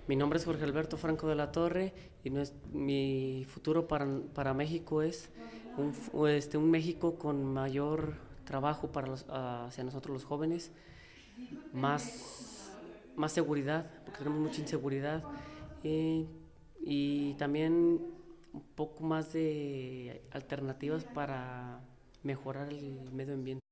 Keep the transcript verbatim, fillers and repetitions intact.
Mi nombre es Jorge Alberto Franco de la Torre y no es, mi futuro para, para México es un, este, un México con mayor trabajo para los, hacia nosotros los jóvenes, más, más seguridad, porque tenemos mucha inseguridad, eh, y también un poco más de alternativas para mejorar el medio ambiente.